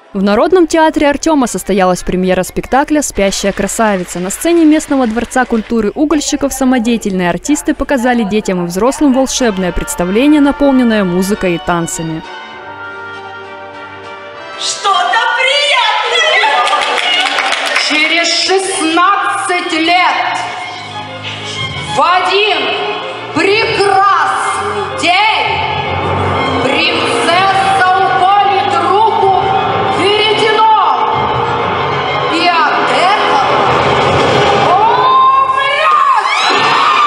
В Народном театре Артема состоялась премьера спектакля «Спящая красавица». На сцене местного дворца культуры угольщиков самодеятельные артисты показали детям и взрослым волшебное представление, наполненное музыкой и танцами. Что-то приятное! Через 16 лет в один прекрасный день принцесса угонит руку веретено, и от этого умрет!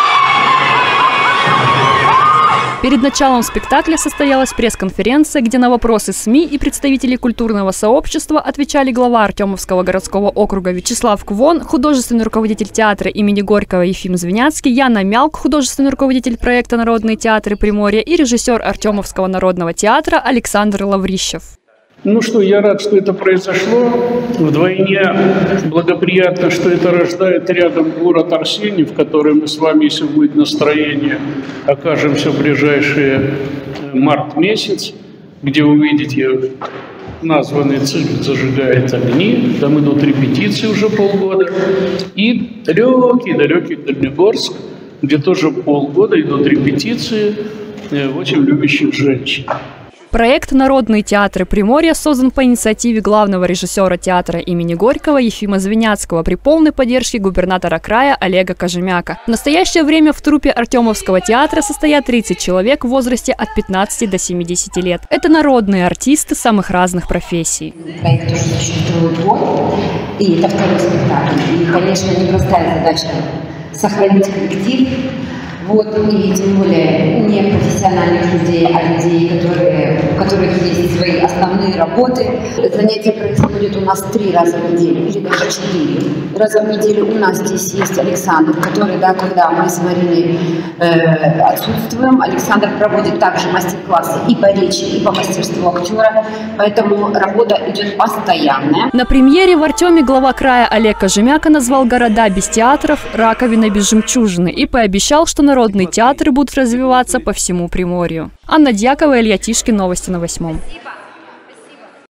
Перед началом спектакля состоялась пресс-конференция, где на вопросы СМИ и представителей культурного сообщества отвечали глава Артемовского городского округа Вячеслав Квон, художественный руководитель театра имени Горького Ефим Звеняцкий, Яна Мялк, художественный руководитель проекта «Народные театры Приморья» и режиссер Артемовского народного театра Александр Лаврищев. Ну что, я рад, что это произошло. Вдвойне благоприятно, что это рождает рядом город Арсеньев, в который мы с вами, если будет настроение, окажемся в ближайший март месяц, где увидите, названный цирк зажигает огни, там идут репетиции уже полгода, и далекий Дальнегорск, где тоже полгода идут репетиции очень любящих женщин. Проект «Народные театры Приморья» создан по инициативе главного режиссера театра имени Горького Ефима Звеняцкого при полной поддержке губернатора края Олега Кожемяка. В настоящее время в труппе Артемовского театра состоят 30 человек в возрасте от 15 до 70 лет. Это народные артисты самых разных профессий. Проект уже существует год, и это второй спектакль. И, конечно, непростая задача сохранить коллектив. И тем более не профессиональных людей, а людей, у которых есть свои основные работы. Занятия происходят у нас 3 раза в неделю или даже 4 раза в неделю. У нас здесь есть Александр, который, когда мы с Мариной отсутствуем, Александр проводит также мастер-классы и по речи, и по мастерству актера, поэтому работа идет постоянная. На премьере в Артеме глава края Олег Кожемяка назвал города без театров раковиной без жемчужины и пообещал, что народные театры будут развиваться по всему Приморью. Анна Дьякова, Илья Тишкин, новости на 8.